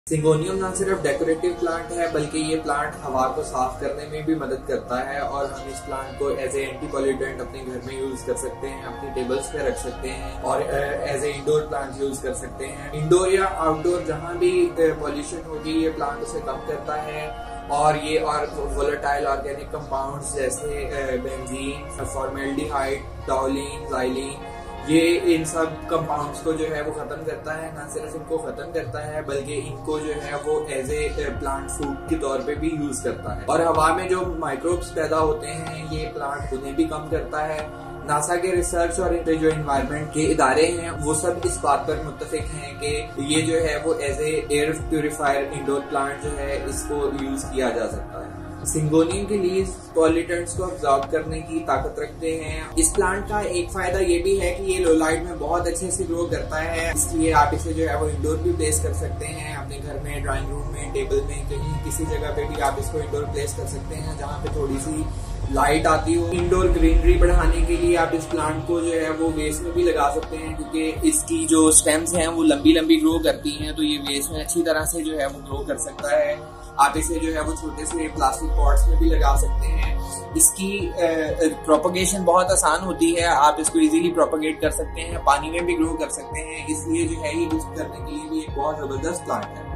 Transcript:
Syngonium ना सिर्फ decorative plant है बल्कि ये प्लांट हवा को साफ करने में भी मदद करता है और हम इस प्लांट को एज ए एंटी पॉल्यूटेंट अपने घर में यूज कर सकते हैं, अपनी टेबल्स पे रख सकते हैं और as a indoor plant use कर सकते हैं। इंडोर या आउटडोर जहां भी पॉल्यूशन होगी ये प्लांट उसे कम करता है और ये और वोलेटाइल ऑर्गेनिक कंपाउंड्स जैसे बेंजीन, फॉर्मेल्डिहाइड, टॉलिन, ज़ाइलिन, ये इन सब कंपाउंड्स को जो है वो खत्म करता है। ना सिर्फ इनको खत्म करता है बल्कि इनको जो है वो एज ए प्लांट फूड के तौर पे भी यूज करता है और हवा में जो माइक्रोब्स पैदा होते हैं ये प्लांट उन्हें भी कम करता है। नासा के रिसर्च और जो एनवायरनमेंट के इदारे हैं वो सब इस बात पर मुत्तफिक हैं कि ये जो है वो as a air purifier indoor plant जो है इसको यूज किया जा सकता है। सिंगोनियम के लीव्स पॉल्यूटेंट्स को अब्सॉर्ब करने की ताकत रखते हैं। इस प्लांट का एक फायदा ये भी है कि ये लो लाइट में बहुत अच्छे से ग्रो करता है, इसलिए आप इसे जो है वो इंडोर भी प्लेस कर सकते हैं, अपने घर में, ड्राइंग रूम में, टेबल में, कहीं किसी जगह पे भी आप इसको इंडोर प्लेस कर सकते हैं जहाँ पे थोड़ी सी लाइट आती हो। इंडोर ग्रीनरी बढ़ाने के लिए आप इस प्लांट को जो है वो वेस में भी लगा सकते हैं क्योंकि इसकी जो स्टेम्स हैं वो लंबी लंबी ग्रो करती हैं, तो ये वेस में अच्छी तरह से जो है वो ग्रो कर सकता है। आप इसे जो है वो छोटे से प्लास्टिक पॉट्स में भी लगा सकते हैं। इसकी प्रोपगेशन बहुत आसान होती है, आप इसको इजीली प्रोपगेट कर सकते हैं, पानी में भी ग्रो कर सकते हैं, इसलिए जो है ये यूज करने के लिए भी एक बहुत जबरदस्त प्लांट है।